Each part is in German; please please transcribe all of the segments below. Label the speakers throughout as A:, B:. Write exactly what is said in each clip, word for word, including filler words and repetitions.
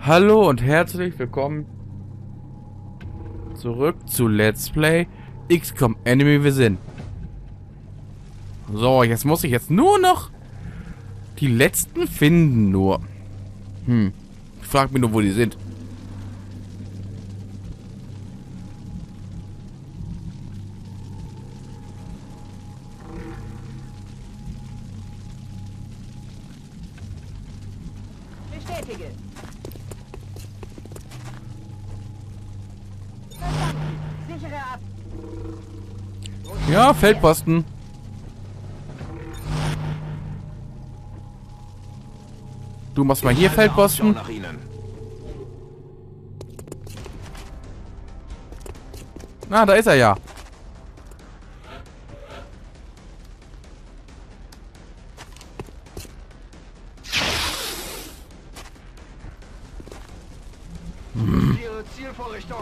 A: Hallo und herzlich willkommen zurück zu Let's Play X COM Enemy Within. So, jetzt muss ich jetzt nur noch die letzten finden, nur. Hm, ich frage mich nur, wo die sind.
B: Bestätige. Sichere ab.
A: Ja, Feldposten. Du machst mal hier Feldposten.
C: Nach Ihnen.
A: Na, da ist er ja.
C: Ihre Zielvorrichtung.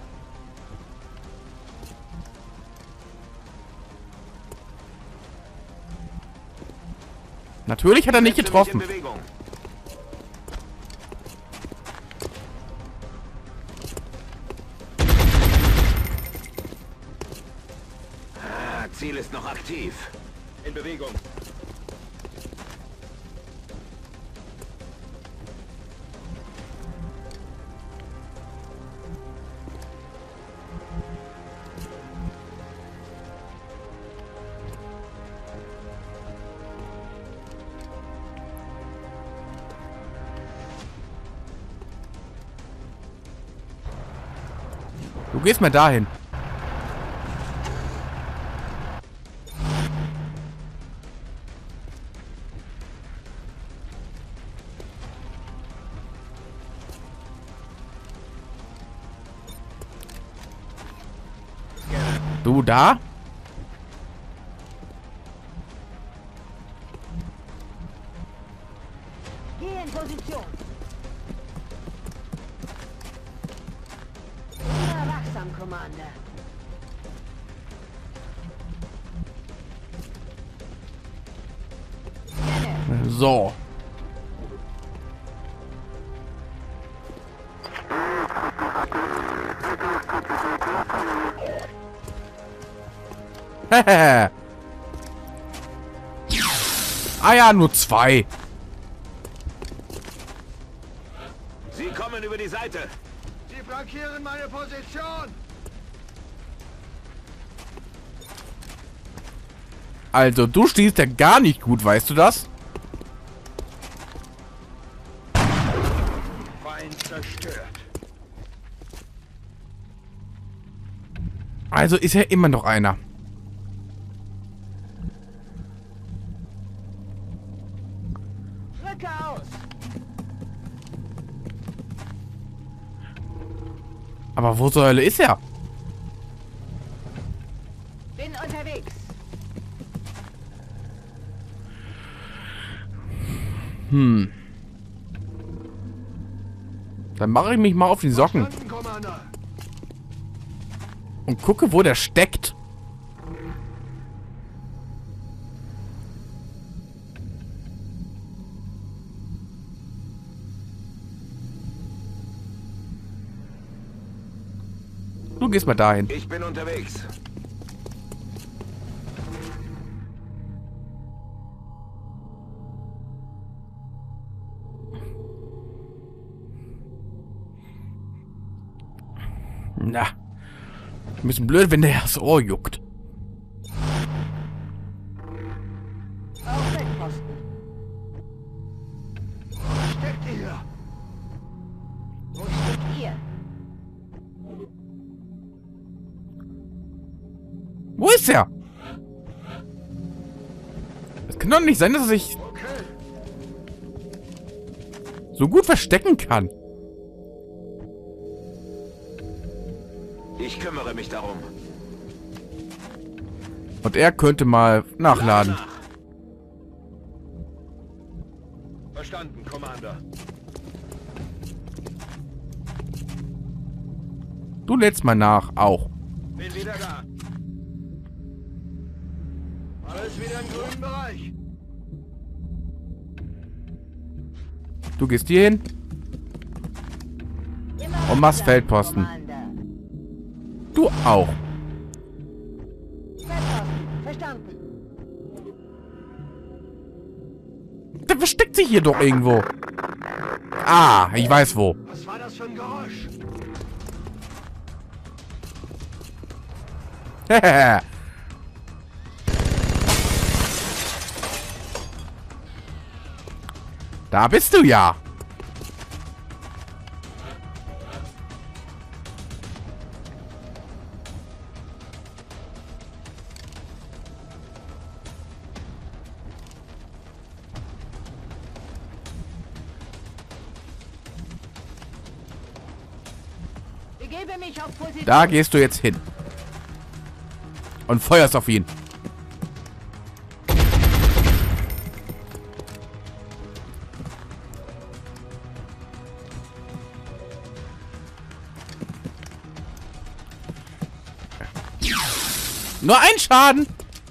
A: Natürlich hat er nicht
C: Setze mich in
A: getroffen.
C: Bewegung. Ah, Ziel ist noch aktiv. In Bewegung.
A: Du gehst mal dahin. Du da?
B: Geh in Position. Immer wachsam, Commander. Scanne.
A: So. Ah ja, nur zwei.
C: Sie kommen über die Seite.
D: Sie flankieren meine Position!
A: Also, du stehst ja gar nicht gut, weißt du das?
D: Feind zerstört.
A: Also ist ja immer noch einer.
B: Rücke aus.
A: Aber wo zur Hölle ist er?
B: Bin unterwegs.
A: Hm. Dann mache ich mich mal auf die Socken
D: Verstanden, Commander.
A: und gucke, wo der steckt. Du gehst mal dahin.
C: Ich bin unterwegs.
A: Na. Ein bisschen blöd, wenn der das Ohr juckt.
B: Auf Feldposten.
D: Wo steckt ihr?
B: Wo steht ihr?
A: Wo ist er? Es kann doch nicht sein, dass er sich
D: Okay.
A: so gut verstecken kann.
C: Ich kümmere mich darum.
A: Und er könnte mal nachladen.
C: Nach.
D: Verstanden, Commander.
A: Du lädst mal nach, auch.
D: Bin wieder da. Alles wieder im grünen Bereich.
A: Du gehst hier hin.
B: Immer
A: Und machst
B: weiter,
A: Feldposten.
B: Commander.
A: Du auch.
B: Feldposten. Verstanden.
A: Der versteckt sich hier doch irgendwo. Ah, ich weiß wo.
D: Was war das für ein Geräusch?
A: Da bist du ja.
B: Begebe mich auf Position.
A: Da gehst du jetzt hin. Und feuerst auf ihn. Nur ein Schaden.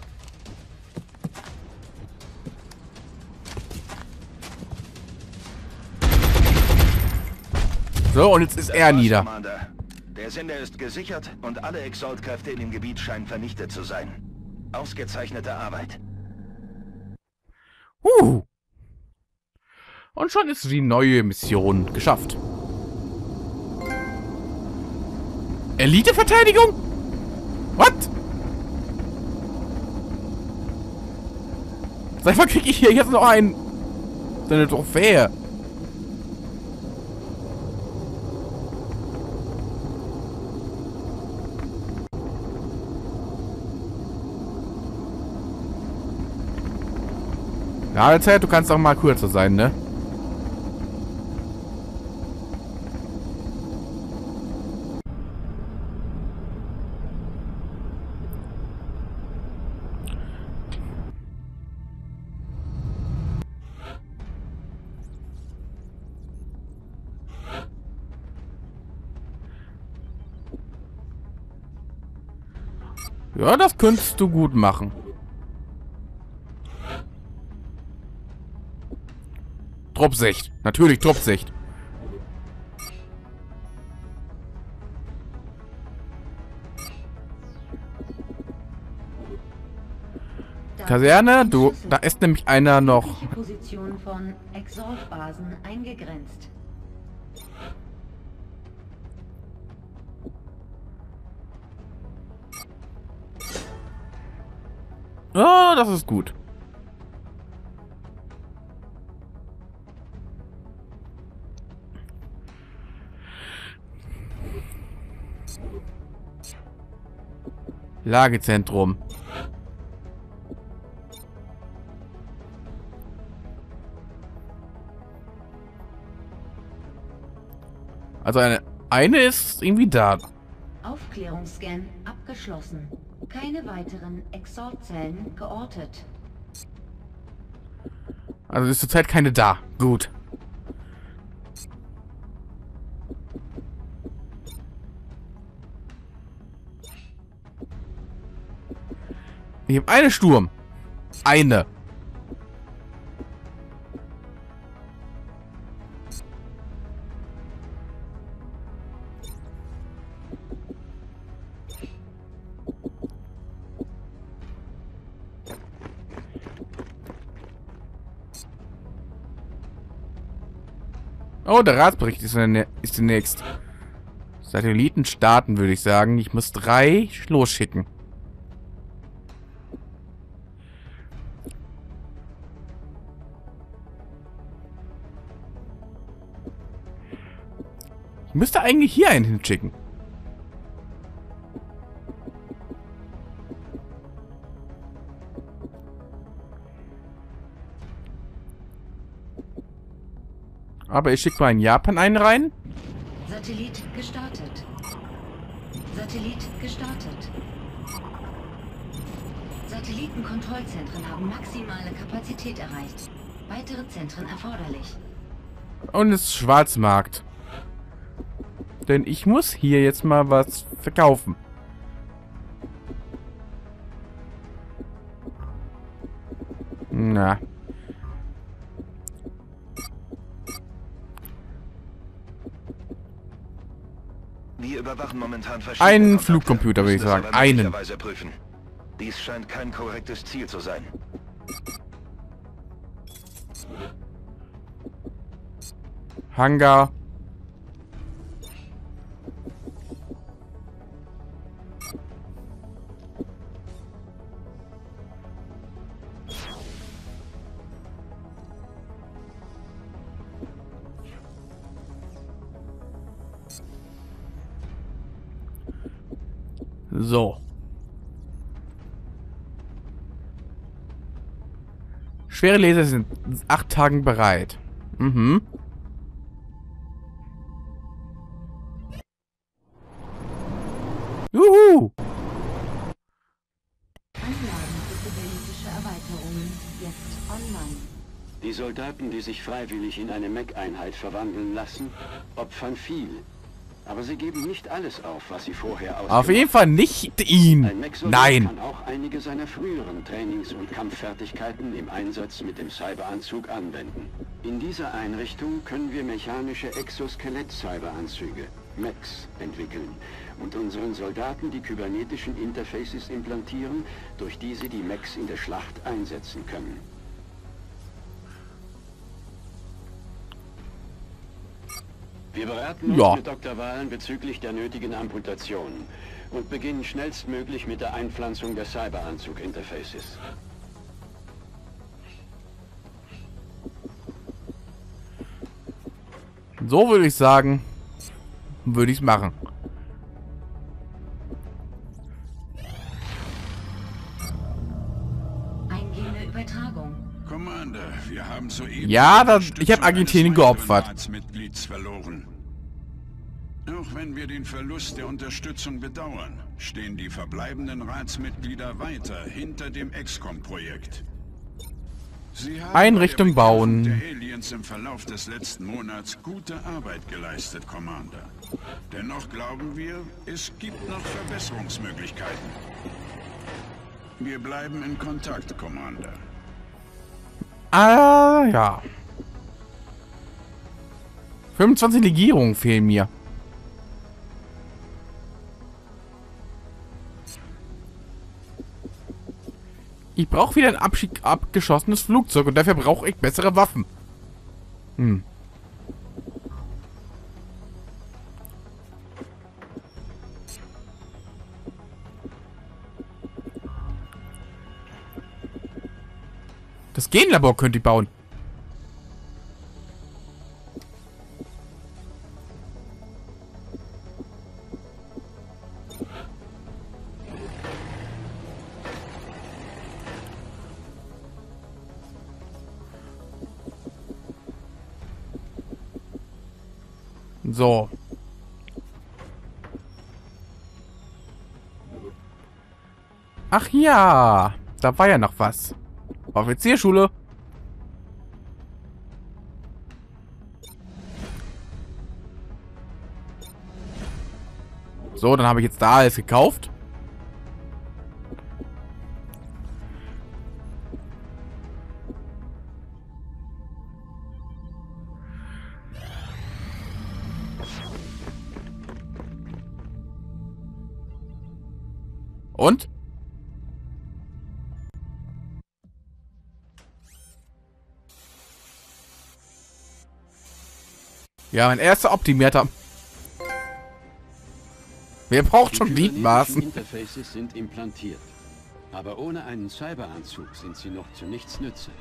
A: So, und jetzt ist
C: Das
A: er
C: war's,
A: nieder.
C: Commander. Der Sender ist gesichert und alle Exalt-Kräfte in dem Gebiet scheinen vernichtet zu sein. Ausgezeichnete Arbeit.
A: Huh. Und schon ist die neue Mission geschafft. Elite-Verteidigung? What? Seit wann kriege ich hier jetzt noch ein... so eine Trophäe? Ladezeit, du kannst auch mal kürzer sein, ne? Ja, das könntest du gut machen. Truppsicht. Natürlich Truppsicht. Kaserne, du, da ist nämlich einer noch.
E: Die Position von Exalt-Basen eingegrenzt.
A: Oh, das ist gut. Lagezentrum. Also eine, eine ist irgendwie da.
E: Aufklärungsscan abgeschlossen. Keine weiteren Exalt-Zellen geortet.
A: Also ist zurzeit keine da. Gut. Ich habe eine Sturm. Eine. Oh, der Ratsbericht ist, eine, ist demnächst. Satelliten starten, würde ich sagen. Ich muss drei losschicken. Ich müsste eigentlich hier einen hinschicken. Aber ich schicke mal in Japan einen rein.
E: Satellit gestartet. Satellit gestartet. Satellitenkontrollzentren haben maximale Kapazität erreicht. Weitere Zentren erforderlich.
A: Und es ist Schwarzmarkt. Denn ich muss hier jetzt mal was verkaufen. Na.
C: Wir überwachen momentan verschiedene
A: Einen
C: Kontakte,
A: Flugcomputer, würde ich
C: müssen es
A: sagen.
C: aber
A: Einen.
C: möglicherweise prüfen. Dies scheint kein korrektes Ziel zu sein.
A: Hangar. So. Schwere Laser sind acht Tagen bereit. Mhm. Juhu!
E: Anlagen für kybernetische Erweiterungen jetzt online.
F: Die Soldaten, die sich freiwillig in eine Mech-Einheit verwandeln lassen, opfern viel. Aber sie geben nicht alles auf, was sie vorher ausgemacht haben.
A: Auf jeden Fall nicht ihn.
F: Ein Mech-Soldat
A: Nein.
F: kann auch einige seiner früheren Trainings- und Kampffertigkeiten im Einsatz mit dem Cyberanzug anwenden. In dieser Einrichtung können wir mechanische Exoskelett-Cyberanzüge, Mechs, entwickeln und unseren Soldaten die kybernetischen Interfaces implantieren, durch die sie die Mechs in der Schlacht einsetzen können. Wir beraten uns
A: Ja.
F: mit Doktor Wahlen bezüglich der nötigen Amputationen und beginnen schnellstmöglich mit der Einpflanzung der Cyberanzug-Interfaces.
A: So würde ich sagen, würde ich es machen.
E: Eingehende Übertragung.
G: Commander, wir haben soeben
A: Ja,
G: die
A: das-
G: Unterstützung
A: ich hab Argentinien
G: eines weiteren
A: geopfert.
G: Ratsmitglieds verloren. Auch wenn wir den Verlust der Unterstützung bedauern, stehen die verbleibenden Ratsmitglieder weiter hinter dem X COM-Projekt. Sie haben
A: Einrichtung
G: bei der
A: bauen.
G: Bekämpfung der Aliens im Verlauf des letzten Monats gute Arbeit geleistet, Commander. Dennoch glauben wir, es gibt noch Verbesserungsmöglichkeiten. Wir bleiben in Kontakt, Commander.
A: Ah, ja. fünfundzwanzig Legierungen fehlen mir. Ich brauche wieder ein abschick- abgeschossenes Flugzeug und dafür brauche ich bessere Waffen. Hm. Das Genlabor könnte ich bauen. So. Ach ja, da war ja noch was. Offizierschule. So, dann habe ich jetzt da alles gekauft. Und? Ja, mein erster Optimierter. Wer braucht schon
F: Die
A: Gliedmaßen?
F: kybernetischen Interfaces sind implantiert. Aber ohne einen Cyberanzug sind sie noch zu nichts Nütze.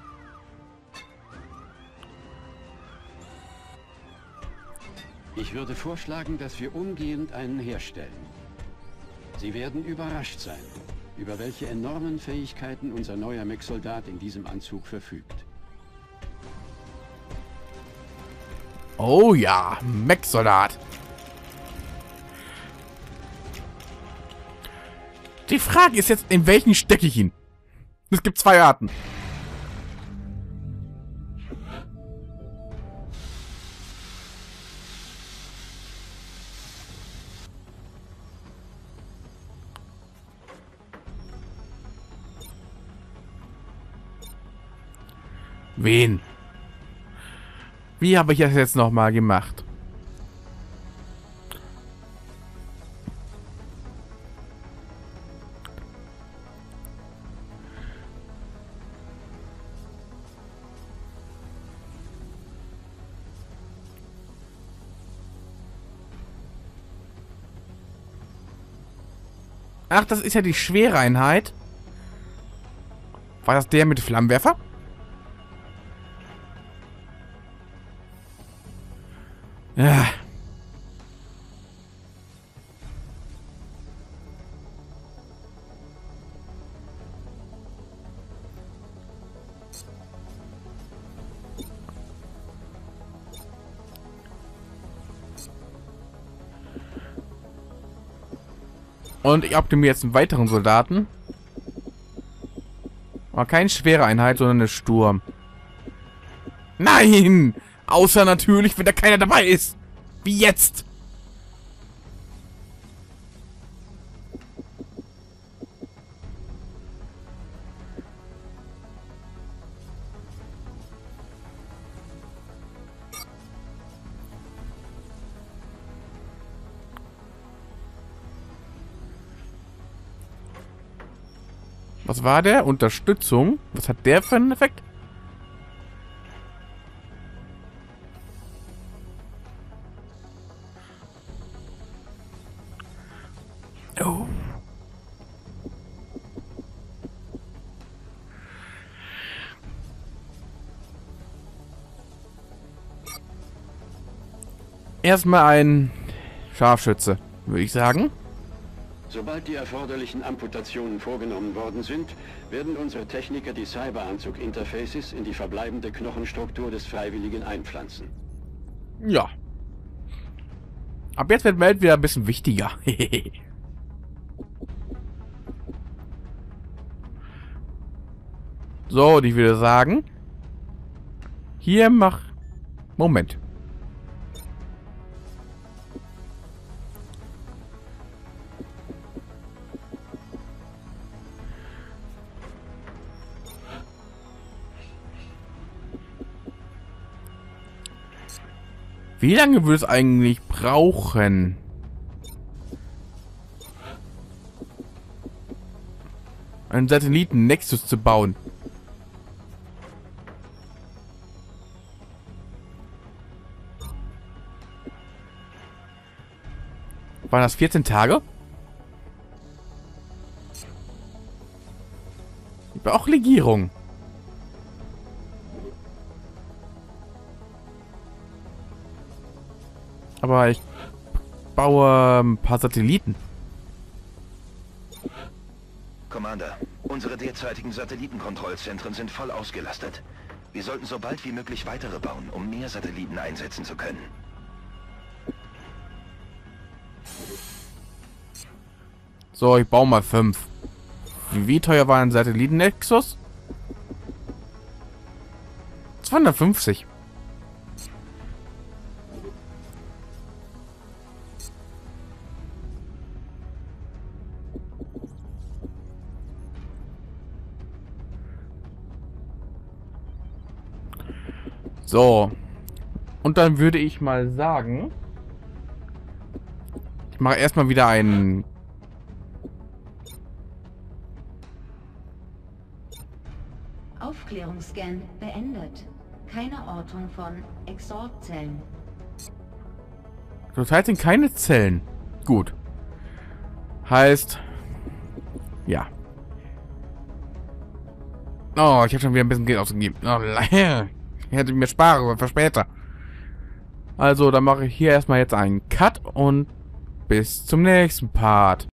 F: Ich würde vorschlagen, dass wir umgehend einen herstellen. Sie werden überrascht sein, über welche enormen Fähigkeiten unser neuer Mech-Soldat in diesem Anzug verfügt.
A: Oh ja, Mech-Soldat. Die Frage ist jetzt, in welchen stecke ich ihn? Es gibt zwei Arten. Wen? Wie habe ich das jetzt nochmal gemacht? Ach, das ist ja die schwere Einheit. War das der mit Flammenwerfer? Ja. Und ich optimiere jetzt einen weiteren Soldaten. Aber keine schwere Einheit, sondern eine Sturm. Nein! Außer natürlich, wenn da keiner dabei ist. Wie jetzt. Was war der? Unterstützung. Was hat der für einen Effekt? Oh. Erstmal ein Scharfschütze, würde ich sagen.
F: Sobald die erforderlichen Amputationen vorgenommen worden sind, werden unsere Techniker die Cyberanzug-Interfaces in die verbleibende Knochenstruktur des Freiwilligen einpflanzen.
A: Ja. Ab jetzt wird Welt wieder ein bisschen wichtiger. So, und ich würde sagen, hier mach... Moment. Wie lange würde es eigentlich brauchen? Einen Satelliten-Nexus zu bauen. Waren das vierzehn Tage? Ich war auch Legierung. Aber ich baue ein paar Satelliten.
C: Commander, unsere derzeitigen Satellitenkontrollzentren sind voll ausgelastet. Wir sollten so bald wie möglich weitere bauen, um mehr Satelliten einsetzen zu können.
A: So, ich baue mal fünf. Wie teuer war ein Satelliten-Nexus? zweihundertfünfzig. So. Und dann würde ich mal sagen, ich mache erstmal wieder einen
E: Aufklärungsscan beendet. Keine Ortung von Exort-Zellen.
A: Zurzeit sind keine Zellen. Gut. Heißt, ja. Oh, ich habe schon wieder ein bisschen Geld ausgegeben. Oh, ich hätte mir sparen, aber für später. Also, dann mache ich hier erstmal jetzt einen Cut und bis zum nächsten Part.